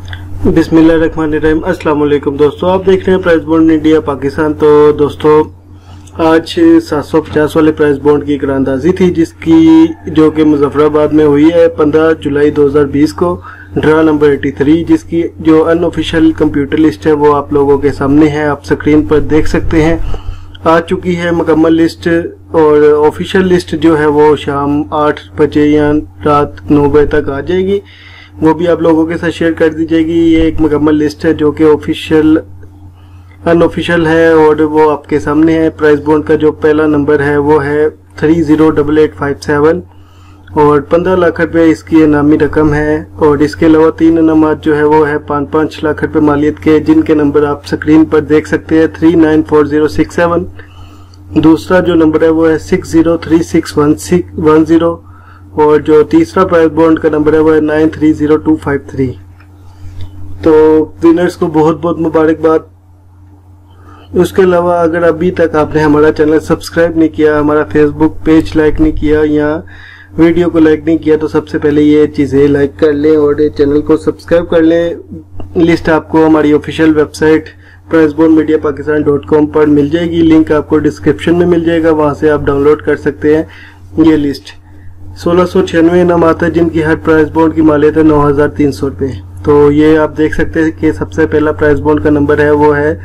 बिस्मिल्लाहिर्रहमानिर्रहीम। अस्सलाम वालेकुम दोस्तों, आप देख रहे हैं प्राइस बॉन्ड इंडिया पाकिस्तान। तो दोस्तों आज 750 वाले प्राइस बॉन्ड की ईकरारअंदाज़ी थी जिसकी जो कि मुजफ्फराबाद में हुई है 15 जुलाई 2020 को, ड्रा नंबर 83, जिसकी जो अनऑफिशियल कंप्यूटर लिस्ट है वो आप लोगों के सामने है, आप स्क्रीन पर देख सकते हैं। आ चुकी है मुकम्मल लिस्ट और ऑफिशियल लिस्ट जो है वो शाम 8 बजे या रात 9 बजे तक आ जाएगी, वो भी आप लोगों के साथ शेयर कर दी जाएगी। ये एक मुकम्मल लिस्ट है जो कि ऑफिशियल अनऑफिशियल है और वो आपके सामने है। प्राइस बॉन्ड का जो पहला नंबर है वो है 308857 और 15 लाख रुपए इसकी इनामी रकम है। और इसके अलावा 3 इनामात जो है वो है 5-5 लाख रुपए मालियत के, जिनके नंबर आप स्क्रीन पर देख सकते हैं 394067। दूसरा जो नंबर है वो है 603610 और जो तीसरा प्राइस बॉन्ड का नंबर है वो है 930253। तो विनर्स को बहुत बहुत मुबारकबाद। उसके अलावा अगर अभी तक आपने हमारा चैनल सब्सक्राइब नहीं किया, हमारा फेसबुक पेज लाइक नहीं किया या वीडियो को लाइक नहीं किया, तो सबसे पहले ये चीज़ें लाइक कर लें और चैनल को सब्सक्राइब कर लें। लिस्ट आपको हमारी ऑफिशियल वेबसाइट pricebondmediapakistan.com पर मिल जाएगी, लिंक आपको डिस्क्रिप्शन में मिल जाएगा, वहाँ से आप डाउनलोड कर सकते हैं। ये लिस्ट 1696 इनाम आता है जिनकी हर प्राइस बॉन्ड की मालियत है 9300 रुपये। तो ये आप देख सकते हैं कि सबसे पहला प्राइस बॉन्ड का नंबर है वो है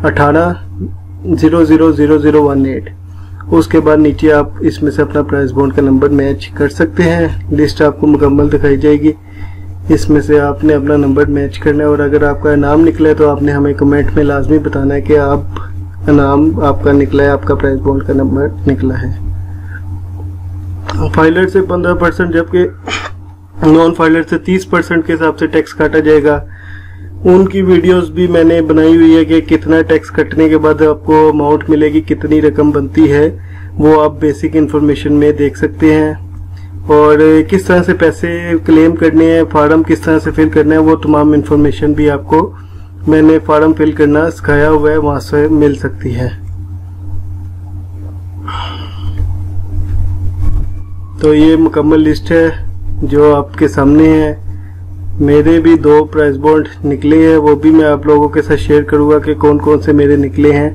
18000018। उसके बाद नीचे आप इसमें से अपना प्राइस बॉन्ड का नंबर मैच कर सकते हैं। लिस्ट आपको मुकम्मल दिखाई जाएगी, इसमें से आपने अपना नंबर मैच करना है और अगर आपका इनाम निकला है तो आपने हमें कमेंट में लाजमी बताना है कि आप इनाम आपका निकला है, आपका प्राइस बॉन्ड का नंबर निकला है। फाइलर से 15% जबकि नॉन फाइलर से 30% के हिसाब से टैक्स काटा जाएगा। उनकी वीडियोस भी मैंने बनाई हुई है कि कितना टैक्स कटने के बाद आपको अमाउंट मिलेगी, कितनी रकम बनती है, वो आप बेसिक इन्फॉर्मेशन में देख सकते हैं। और किस तरह से पैसे क्लेम करने हैं, फार्म किस तरह से फिल करना है, वो तमाम इन्फॉर्मेशन भी आपको मैंने फार्म फिल करना सिखाया हुआ है, वहाँ से मिल सकती है। तो ये मुकम्मल लिस्ट है जो आपके सामने है। मेरे भी 2 प्राइस बॉन्ड निकले हैं, वो भी मैं आप लोगों के साथ शेयर करूंगा कि कौन कौन से मेरे निकले हैं,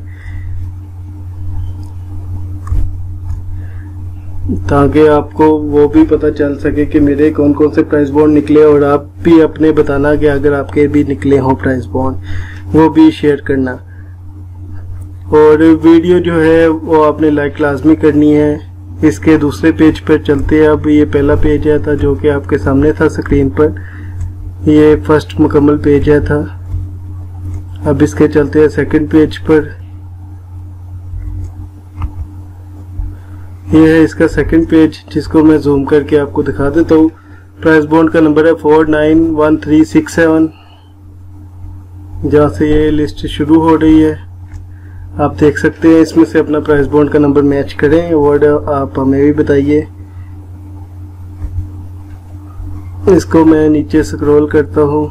ताकि आपको वो भी पता चल सके कि मेरे कौन कौन से प्राइस बॉन्ड निकले और आप भी अपने बताना कि अगर आपके भी निकले हों प्राइस बॉन्ड, वो भी शेयर करना। और वीडियो जो है वो आपने लाइक लाजमी करनी है। इसके दूसरे पेज पर चलते हैं। अब ये पहला पेज है था जो कि आपके सामने था स्क्रीन पर, ये फर्स्ट मुकम्मल पेज है था। अब इसके चलते हैं सेकंड पेज पर, ये है इसका सेकंड पेज जिसको मैं जूम करके आपको दिखा देता हूँ। प्राइस बॉन्ड का नंबर है 491367, जहाँ से ये लिस्ट शुरू हो रही है। आप देख सकते हैं, इसमें से अपना प्राइस बॉन्ड का नंबर मैच करें और आप हमें भी बताइए। इसको मैं नीचे स्क्रॉल करता हूँ।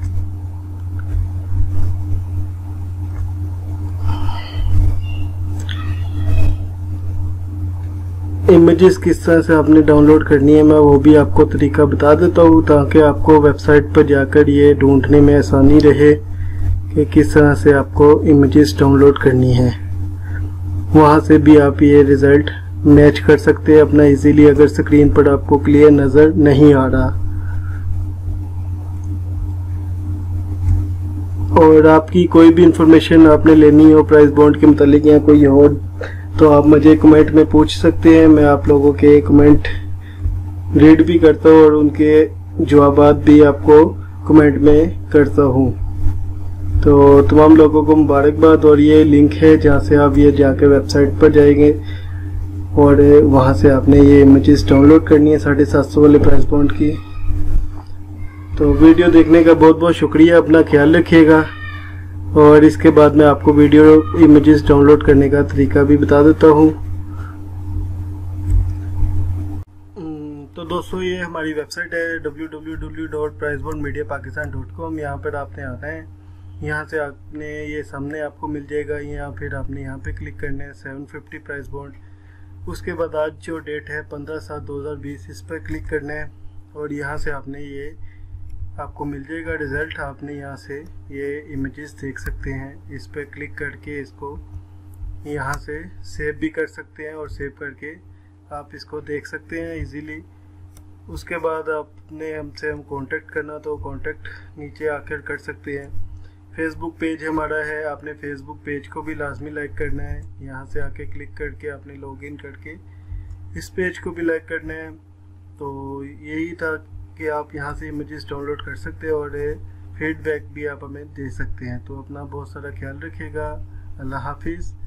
इमेजेस किस तरह से आपने डाउनलोड करनी है मैं वो भी आपको तरीका बता देता हूँ, ताकि आपको वेबसाइट पर जाकर ये ढूंढने में आसानी रहे कि किस तरह से आपको इमेजेस डाउनलोड करनी है। वहाँ से भी आप ये रिजल्ट मैच कर सकते हैं अपना इजीली, अगर स्क्रीन पर आपको क्लियर नज़र नहीं आ रहा। और आपकी कोई भी इंफॉर्मेशन आपने लेनी हो प्राइस बॉन्ड के मुतालिक या कोई हो, तो आप मुझे कमेंट में पूछ सकते हैं। मैं आप लोगों के कमेंट रीड भी करता हूँ और उनके जवाबात भी आपको कमेंट में करता हूँ। तो तमाम लोगों को मुबारकबाद। और ये लिंक है जहाँ से आप ये जाके वेबसाइट पर जाएंगे और वहाँ से आपने ये इमेजेस डाउनलोड करनी है 750 वाले प्राइस बॉन्ड की। तो वीडियो देखने का बहुत बहुत शुक्रिया, अपना ख्याल रखिएगा। और इसके बाद मैं आपको वीडियो इमेजेस डाउनलोड करने का तरीका भी बता देता हूँ। तो दोस्तों ये हमारी वेबसाइट है www.pricebondmediapakistan.com। यहाँ पर आपने आना है, यहाँ से आपने ये सामने आपको मिल जाएगा, यहाँ फिर आपने यहाँ पे क्लिक करना है 750 प्राइस बॉन्ड। उसके बाद आज जो डेट है 15/7/2020 इस पर क्लिक करना है और यहाँ से आपने ये आपको मिल जाएगा रिज़ल्ट। आपने यहाँ से ये इमेजेस देख सकते हैं। इस पर क्लिक करके इसको यहाँ से सेव भी कर सकते हैं और सेव करके आप इसको देख सकते हैं इजीली। उसके बाद आपने हमसे कांटेक्ट करना तो कांटेक्ट नीचे आकर कर सकते हैं। फेसबुक पेज हमारा है, आपने फेसबुक पेज को भी लाजमी लाइक करना है। यहाँ से आके क्लिक करके आपने लॉगिन करके इस पेज को भी लाइक करना है। तो यही था कि आप यहाँ से इमेजेस डाउनलोड कर सकते हैं और फीडबैक भी आप हमें दे सकते हैं। तो अपना बहुत सारा ख्याल रखिएगा। अल्लाह हाफिज़।